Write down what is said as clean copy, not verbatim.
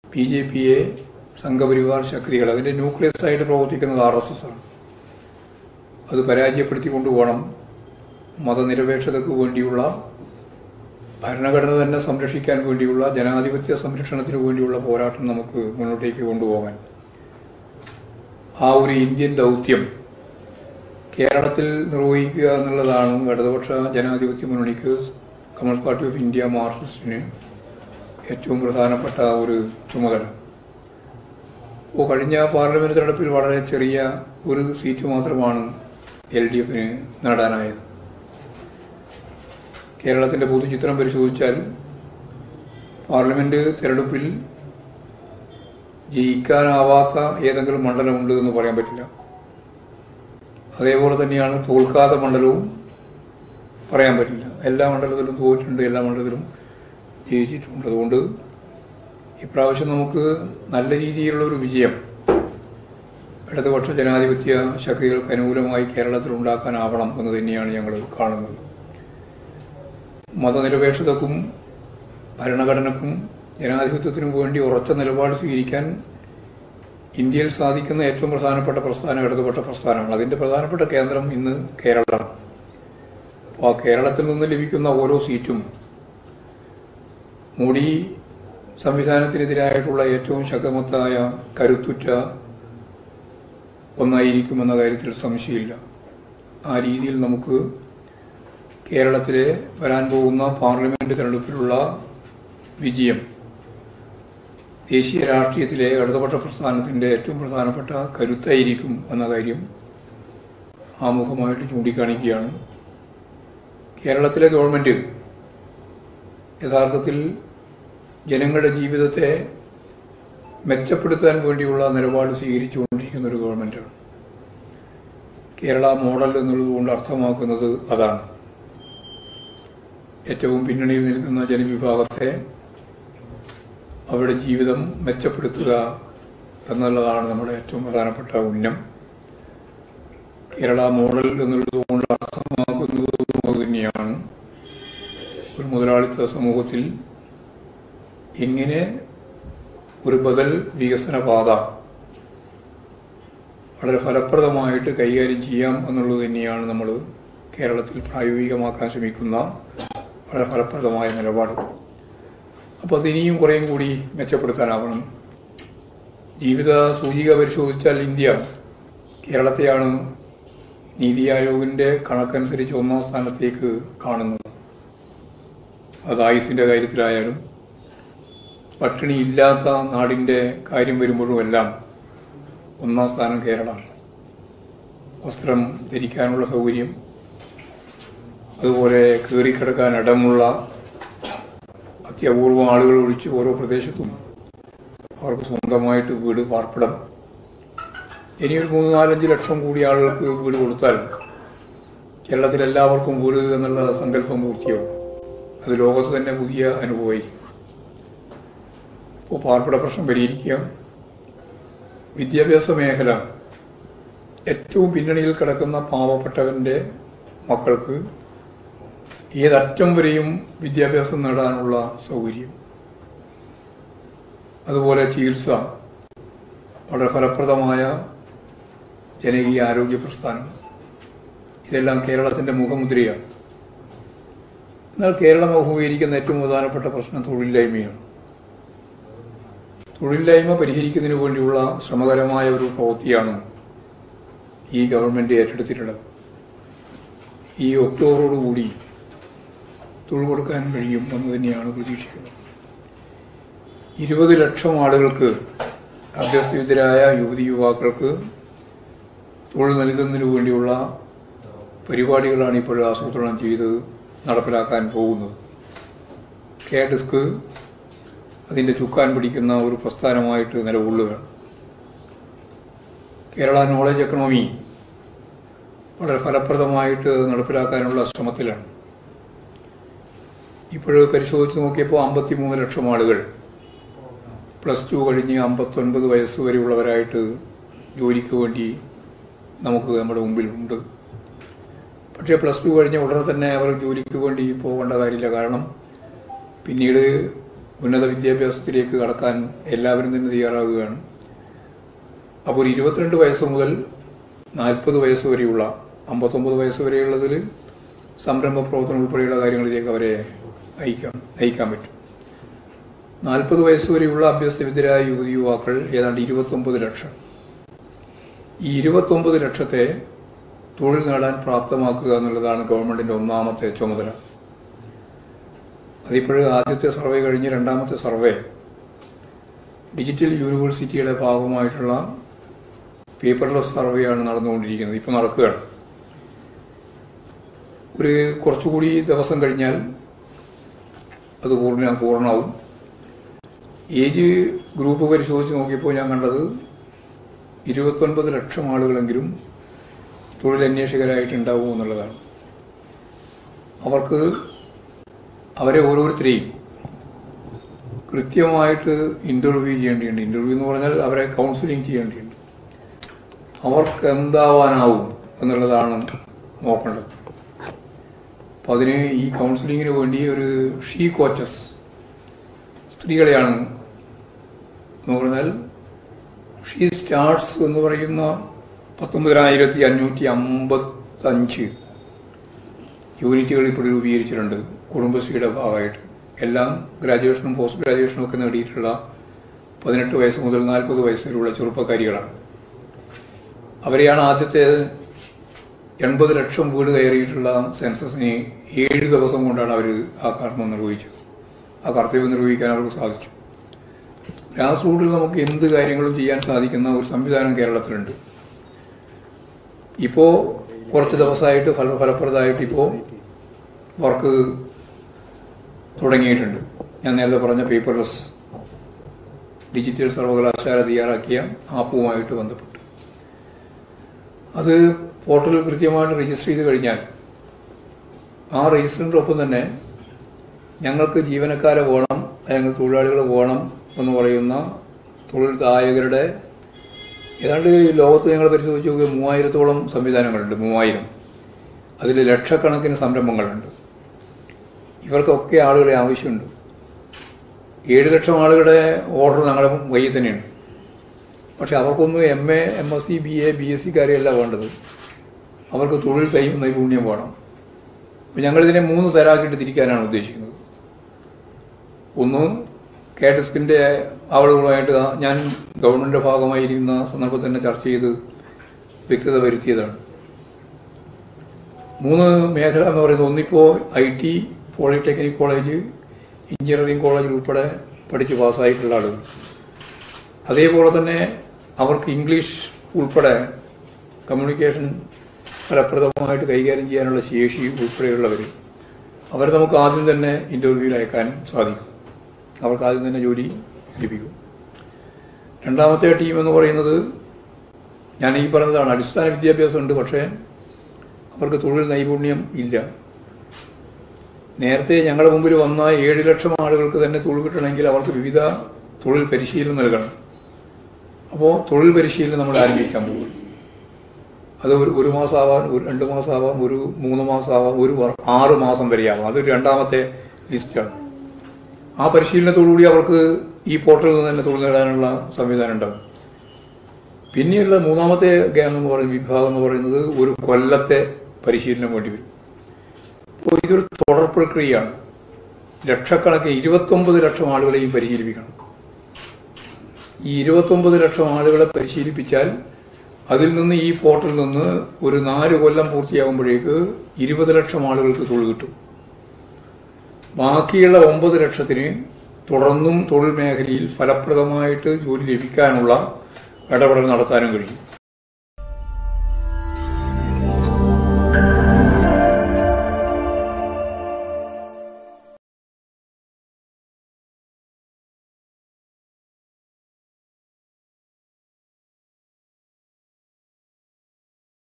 BJP-യെ സംഘപരിവാർ ശക്തികൾ അതിൻ്റെ ന്യൂക്ലിയസ് ആയിട്ട് പ്രവർത്തിക്കുന്നത് RSS ആണ്. അത് പരാജയപ്പെടുത്തിക്കൊണ്ട് വേണം മതനിരപേക്ഷതയ്ക്ക് വേണ്ടിയുള്ള ഭരണഘടന തന്നെ സംരക്ഷിക്കാൻ വേണ്ടിയുള്ള ജനാധിപത്യ സംരക്ഷണത്തിന് വേണ്ടിയുള്ള പോരാട്ടം നമുക്ക് മുന്നോട്ടേക്ക് കൊണ്ടുപോകാൻ. ആ ഒരു ഇന്ത്യൻ ദൗത്യം കേരളത്തിൽ നിർവഹിക്കുക എന്നുള്ളതാണ് ഇടതുപക്ഷ ജനാധിപത്യ മുന്നണിക്ക്, കമ്മ്യൂണിസ്റ്റ് പാർട്ടി ഓഫ് ഇന്ത്യ മാർക്സിസ്റ്റിന് ഏറ്റവും പ്രധാനപ്പെട്ട ഒരു ചുമതല. കഴിഞ്ഞ പാർലമെന്റ് തെരഞ്ഞെടുപ്പിൽ വളരെ ചെറിയ ഒരു സീറ്റ് മാത്രമാണ് LDFന് നേടാനായത്. കേരളത്തിൻ്റെ പൊതുചിത്രം പരിശോധിച്ചാൽ പാർലമെന്റ് തെരഞ്ഞെടുപ്പിൽ ജയിക്കാനാവാത്ത ഏതെങ്കിലും മണ്ഡലമുണ്ട് എന്ന് പറയാൻ പറ്റില്ല. അതേപോലെ തന്നെയാണ് തോൽക്കാത്ത മണ്ഡലവും പറയാൻ പറ്റില്ല. എല്ലാ മണ്ഡലത്തിലും തോറ്റിട്ടുണ്ട്, എല്ലാ മണ്ഡലത്തിലും ജയിച്ചിട്ടുണ്ട്. അതുകൊണ്ട് ഇപ്രാവശ്യം നമുക്ക് നല്ല രീതിയിലുള്ള ഒരു വിജയം ഇടതുപക്ഷ ജനാധിപത്യ ശക്തികൾക്ക് അനുകൂലമായി കേരളത്തിൽ ഉണ്ടാക്കാനാവണം എന്ന് തന്നെയാണ് ഞങ്ങൾ കാണുന്നത്. മതനിരപേക്ഷതക്കും ഭരണഘടനക്കും ജനാധിപത്യത്തിനും വേണ്ടി ഉറച്ച നിലപാട് സ്വീകരിക്കാൻ ഇന്ത്യയിൽ സാധിക്കുന്ന ഏറ്റവും പ്രധാനപ്പെട്ട പ്രസ്ഥാനം ഇടതുപക്ഷ പ്രസ്ഥാനമാണ്. അതിൻ്റെ പ്രധാനപ്പെട്ട കേന്ദ്രം ഇന്ന് കേരളമാണ്. അപ്പോൾ ആ കേരളത്തിൽ നിന്ന് ലഭിക്കുന്ന ഓരോ സീറ്റും മോഡി സംവിധാനത്തിനെതിരായിട്ടുള്ള ഏറ്റവും ശക്തമത്തായ കരുത്തുറ്റ ഒന്നായിരിക്കുമെന്ന കാര്യത്തിൽ സംശയമില്ല. ആ രീതിയിൽ നമുക്ക് കേരളത്തിലെ വരാൻ പോകുന്ന പാർലമെന്റ് തെരഞ്ഞെടുപ്പിലുള്ള വിജയം ദേശീയ രാഷ്ട്രീയത്തിലെ ഇടതുപക്ഷ പ്രസ്ഥാനത്തിൻ്റെ ഏറ്റവും പ്രധാനപ്പെട്ട കരുത്തായിരിക്കും എന്ന കാര്യം ആമുഖമായിട്ട് ചൂണ്ടിക്കാണിക്കുകയാണ്. കേരളത്തിലെ ഗവൺമെൻറ് യഥാർത്ഥത്തിൽ ജനങ്ങളുടെ ജീവിതത്തെ മെച്ചപ്പെടുത്താൻ വേണ്ടിയുള്ള നിലപാട് സ്വീകരിച്ചുകൊണ്ടിരിക്കുന്ന ഒരു ഗവൺമെൻറ്റാണ്. കേരള മോഡൽ എന്നുള്ളതുകൊണ്ട് അർത്ഥമാക്കുന്നത് അതാണ്. ഏറ്റവും പിന്നണിയിൽ നിൽക്കുന്ന ജനവിഭാഗത്തെ അവരുടെ ജീവിതം മെച്ചപ്പെടുത്തുക എന്നുള്ളതാണ് നമ്മുടെ ഏറ്റവും പ്രധാനപ്പെട്ട ഉന്നം. കേരള മോഡൽ എന്നുള്ളതുകൊണ്ട് അർത്ഥമാക്കുന്നത് തന്നെയാണ് ഒരു മുതലാളിത്ത സമൂഹത്തിൽ എങ്ങനെ ഒരു ബദൽ വികസന പാത വളരെ ഫലപ്രദമായിട്ട് കൈകാര്യം ചെയ്യാം എന്നുള്ളത് തന്നെയാണ് നമ്മൾ കേരളത്തിൽ പ്രായോഗികമാക്കാൻ ശ്രമിക്കുന്ന വളരെ ഫലപ്രദമായ നിലപാട്. അപ്പോൾ അതിനിയും കുറേയും കൂടി മെച്ചപ്പെടുത്താനാവണം. ജീവിത സൂചിക പരിശോധിച്ചാൽ ഇന്ത്യ കേരളത്തെയാണ് നീതി ആയോഗിൻ്റെ കണക്കനുസരിച്ച് 1ാം സ്ഥാനത്തേക്ക് കാണുന്നത്. അത് ആയുസിൻ്റെ കാര്യത്തിലായാലും പട്ടിണി ഇല്ലാത്ത നാടിൻ്റെ കാര്യം വരുമ്പോഴും എല്ലാം 1ാം സ്ഥാനം കേരളമാണ്. വസ്ത്രം ധരിക്കാനുള്ള സൗകര്യം, അതുപോലെ കയറിക്കിടക്കാൻ ഇടമുള്ള അത്യപൂർവം ആളുകൾ ഒഴിച്ച് ഓരോ പ്രദേശത്തും അവർക്ക് സ്വന്തമായിട്ട് വീട്, പാർപ്പിടം. ഇനിയൊരു 3-4-5 ലക്ഷം കൂടി ആളുകൾക്ക് വീട് കൊടുത്താൽ കേരളത്തിലെല്ലാവർക്കും വീട് എന്നുള്ള സങ്കല്പം പൂർത്തിയാവും. അത് ലോകത്ത് തന്നെ പുതിയ അനുഭവമായിരിക്കും. ഇപ്പോൾ പാർപ്പിട പ്രശ്നം പരിഹരിക്കുക, വിദ്യാഭ്യാസ മേഖല, ഏറ്റവും പിന്നണിയിൽ കിടക്കുന്ന പാവപ്പെട്ടവൻ്റെ മക്കൾക്ക് ഏതറ്റം വരെയും വിദ്യാഭ്യാസം നേടാനുള്ള സൗകര്യം, അതുപോലെ ചികിത്സ, വളരെ ഫലപ്രദമായ ജനകീയ ആരോഗ്യ പ്രസ്ഥാനം, ഇതെല്ലാം കേരളത്തിൻ്റെ മുഖമുദ്രയാണ്. എന്നാൽ കേരളം അഭിമുഖീകരിക്കുന്ന ഏറ്റവും പ്രധാനപ്പെട്ട പ്രശ്നം തൊഴിലില്ലായ്മയാണ്. തൊഴിലില്ലായ്മ പരിഹരിക്കുന്നതിന് വേണ്ടിയുള്ള ശ്രമകരമായ ഒരു പ്രവൃത്തിയാണ് ഈ ഗവൺമെൻറ് ഏറ്റെടുത്തിട്ടുള്ളത്. ഈ ഒക്ടോബറോടുകൂടി തൊഴിൽ കൊടുക്കാൻ കഴിയും എന്ന് തന്നെയാണ് പ്രതീക്ഷിക്കുന്നത്. 20 ലക്ഷം ആളുകൾക്ക്, അഭ്യസ്തവിദ്യരായ യുവതി യുവാക്കൾക്ക് തൊഴിൽ നൽകുന്നതിന് വേണ്ടിയുള്ള പരിപാടികളാണ് ഇപ്പോൾ ആസൂത്രണം ചെയ്ത് നടപ്പിലാക്കാൻ പോകുന്നത്. കെ-ഡിസ്ക് അതിൻ്റെ ചുക്കാൻ പിടിക്കുന്ന ഒരു പ്രസ്ഥാനമായിട്ട് നിലകൊള്ളുകയാണ്. കേരള നോളജ് എക്കണോമി വളരെ ഫലപ്രദമായിട്ട് നടപ്പിലാക്കാനുള്ള ശ്രമത്തിലാണ്. ഇപ്പോഴ് പരിശോധിച്ച് നോക്കിയപ്പോൾ 53 ലക്ഷം ആളുകൾ +2 കഴിഞ്ഞ് 59 വയസ്സ് വരെയുള്ളവരായിട്ട് ജോലിക്ക് വേണ്ടി നമുക്ക് നമ്മുടെ മുമ്പിലുണ്ട്. പക്ഷേ +2 കഴിഞ്ഞ ഉടനെ തന്നെ അവർ ജോലിക്ക് വേണ്ടി പോകേണ്ട കാര്യമില്ല. കാരണം പിന്നീട് ഉന്നത വിദ്യാഭ്യാസത്തിലേക്ക് കടക്കാൻ എല്ലാവരും തന്നെ തയ്യാറാകുകയാണ്. അപ്പോൾ 22 വയസ്സ് മുതൽ 40 വയസ്സ് വരെയുള്ള 59 വയസ്സ് വരെയുള്ളതിൽ സംരംഭ പ്രവർത്തനം ഉൾപ്പെടെയുള്ള കാര്യങ്ങളിലേക്ക് അവരെ നയിക്കാൻ പറ്റും. 40 വയസ്സ് വരെയുള്ള അഭ്യസ്തവിദ്യരായ യുവതി യുവാക്കൾ ഏതാണ്ട് 29 ലക്ഷം. ഈ 29 ലക്ഷത്തെ തൊഴിൽ നേടാൻ പ്രാപ്തമാക്കുക എന്നുള്ളതാണ് ഗവൺമെൻറ്റിൻ്റെ ഒന്നാമത്തെ ചുമതല. അതിപ്പോഴും ആദ്യത്തെ സർവേ കഴിഞ്ഞ് രണ്ടാമത്തെ സർവേ ഡിജിറ്റൽ യൂണിവേഴ്സിറ്റിയുടെ ഭാഗമായിട്ടുള്ള പേപ്പർലെസ് സർവേയാണ് നടന്നുകൊണ്ടിരിക്കുന്നത്. ഇപ്പോൾ നടക്കുകയാണ്. ഒരു കുറച്ചുകൂടി ദിവസം കഴിഞ്ഞാൽ അത് പൂർണ്ണമാവും. ഏജ് ഗ്രൂപ്പ് പരിശോധിച്ച് നോക്കിയപ്പോൾ ഞാൻ കണ്ടത് 29 ലക്ഷം ആളുകളെങ്കിലും തൊഴിലന്വേഷകരായിട്ടുണ്ടാവും എന്നുള്ളതാണ്. അവരെ ഓരോരുത്തരെയും കൃത്യമായിട്ട് ഇൻ്റർവ്യൂ ചെയ്യേണ്ടിയുണ്ട്. ഇൻ്റർവ്യൂ എന്ന് പറഞ്ഞാൽ അവരെ കൗൺസിലിംഗ് ചെയ്യേണ്ടിയുണ്ട്. അവർക്ക് എന്താവാനാവും എന്നുള്ളതാണ് നോക്കേണ്ടത്. അപ്പോൾ അതിന് ഈ കൗൺസിലിങ്ങിന് വേണ്ടി ഒരു ഷീ കോച്ചസ് സ്ത്രീകളെയാണ് എന്ന് പറഞ്ഞാൽ ഷീ സ്റ്റാർട്സ് എന്ന് പറയുന്ന 19,555 യൂണിറ്റുകൾ ഇപ്പോൾ രൂപീകരിച്ചിട്ടുണ്ട് കുടുംബശ്രീയുടെ ഭാഗമായിട്ട്. എല്ലാം ഗ്രാജുവേഷനും പോസ്റ്റ് ഗ്രാജുവേഷനും ഒക്കെ നേടിയിട്ടുള്ള 18 വയസ്സ് മുതൽ 40 വയസ്സ് വരെയുള്ള ചെറുപ്പക്കാരികളാണ്. അവരെയാണ് ആദ്യത്തെ 80 ലക്ഷം വീട് കയറിയിട്ടുള്ള സെൻസസിന് 7 ദിവസം കൊണ്ടാണ് അവർ ആ കർമ്മം നിർവഹിച്ചത്. ആ കർത്തവ്യം നിർവഹിക്കാൻ അവർക്ക് സാധിച്ചു. ഗ്രാസ് റൂട്ടിൽ നമുക്ക് എന്ത് കാര്യങ്ങളും ചെയ്യാൻ സാധിക്കുന്ന ഒരു സംവിധാനം കേരളത്തിലുണ്ട്. ഇപ്പോൾ കുറച്ച് ദിവസമായിട്ട് ഫലപ്രദമായിട്ട് ഇപ്പോൾ വർക്ക് തുടങ്ങിയിട്ടുണ്ട്. ഞാൻ നേരത്തെ പറഞ്ഞ പേപ്പർലെസ് ഡിജിറ്റൽ സർവകലാശാല തയ്യാറാക്കിയ ആപ്പുമായിട്ട് ബന്ധപ്പെട്ട് അത് പോർട്ടലിൽ കൃത്യമായിട്ട് രജിസ്റ്റർ ചെയ്ത് കഴിഞ്ഞാൽ ആ രജിസ്റ്ററിൻ്റെ ഒപ്പം തന്നെ ഞങ്ങൾക്ക് ജീവനക്കാരെ വേണം, അല്ലെങ്കിൽ തൊഴിലാളികൾ വേണം എന്ന് പറയുന്ന തൊഴിൽദായകരുടെ ഏതാണ്ട് ലോകത്ത് ഞങ്ങൾ പരിശോധിച്ച് നോക്കിയാൽ 3000-ഓളം സംവിധാനങ്ങളുണ്ട്. 3000. അതിൽ ലക്ഷക്കണക്കിന് സംരംഭങ്ങളുണ്ട്. ഇവർക്കൊക്കെ ആളുകളെ ആവശ്യമുണ്ട്. 7 ലക്ഷം ആളുകളുടെ ഓർഡർ ഞങ്ങളുടെ കയ്യിൽ തന്നെയുണ്ട്. പക്ഷെ അവർക്കൊന്നും MA, MSc, BA, BSc കാര്യമല്ല വേണ്ടത്. അവർക്ക് തൊഴിൽ നൈപുണ്യം വേണം. അപ്പം ഞങ്ങളിതിനെ 3 തരാക്കിയിട്ട് തിരിക്കാനാണ് ഉദ്ദേശിക്കുന്നത്. ഒന്ന്, കാറ്റസ്കിൻ്റെ ആളുകളുമായിട്ട് ഞാൻ ഗവൺമെൻറ്റിൻ്റെ ഭാഗമായിരിക്കുന്ന സന്ദർഭത്തിൽ തന്നെ ചർച്ച ചെയ്ത് വ്യക്തത വരുത്തിയതാണ്. 3 മേഖല എന്ന് പറയുന്നത് ഒന്നിപ്പോൾ IT, polytechnic college, engineering college ഉൾപ്പെടെ പഠിച്ച് പാസ്സായിട്ടുള്ള ആളുകൾ. അതേപോലെ തന്നെ അവർക്ക് ഇംഗ്ലീഷ് ഉൾപ്പെടെ കമ്മ്യൂണിക്കേഷൻ ഫലപ്രദമായിട്ട് കൈകാര്യം ചെയ്യാനുള്ള ശേഷി ഉൾപ്പെടെയുള്ളവർ, അവരെ നമുക്ക് ആദ്യം തന്നെ ഇൻ്റർവ്യൂവിൽ അയക്കാൻ സാധിക്കും. അവർക്ക് ആദ്യം തന്നെ ജോലി ലഭിക്കും. രണ്ടാമത്തെ ടീം എന്ന് പറയുന്നത് ഞാൻ ഈ പറഞ്ഞതാണ്. അടിസ്ഥാന വിദ്യാഭ്യാസം ഉണ്ട്, പക്ഷേ അവർക്ക് തൊഴിൽ നൈപുണ്യം ഇല്ല. നേരത്തെ ഞങ്ങളുടെ മുമ്പിൽ വന്ന 7 ലക്ഷം ആളുകൾക്ക് തന്നെ തൊഴിൽ കിട്ടണമെങ്കിൽ അവർക്ക് വിവിധ തൊഴിൽ പരിശീലനം നൽകണം. അപ്പോൾ തൊഴിൽ പരിശീലനം നമ്മൾ ആരംഭിക്കാൻ പോകും. അത് ഒരു മാസമാവാം, 2 മാസമാവാം, 3 മാസമാവാം, 6 മാസം വരെയാവാം. അതൊരു രണ്ടാമത്തെ ലിസ്റ്റാണ്. ആ പരിശീലനത്തോടുകൂടി അവർക്ക് ഈ പോർട്ടലിൽ നിന്ന് തന്നെ തൊഴിൽ നേടാനുള്ള സംവിധാനം ഉണ്ടാകും. പിന്നെയുള്ള മൂന്നാമത്തെ വിഭാഗം എന്ന് പറയുന്നത് 1 കൊല്ലത്തെ പരിശീലനം വേണ്ടി വരും. അപ്പോൾ ഇതൊരു തുടർ പ്രക്രിയയാണ്. ലക്ഷക്കണക്കിന് 29 ലക്ഷം ആളുകളെയും പരിശീലിപ്പിക്കണം. ഈ 29 ലക്ഷം ആളുകളെ പരിശീലിപ്പിച്ചാൽ അതിൽ നിന്ന് ഈ പോർട്ടലിൽ നിന്ന് ഒരു 4 കൊല്ലം പൂർത്തിയാകുമ്പോഴേക്ക് 20 ലക്ഷം ആളുകൾക്ക് തൊഴിൽ കിട്ടും. ബാക്കിയുള്ള 9 ലക്ഷത്തിന് തുടർന്നും തൊഴിൽ മേഖലയിൽ ഫലപ്രദമായിട്ട് ജോലി ലഭിക്കാനുള്ള ഇടപെടൽ നടത്താനും കഴിയും.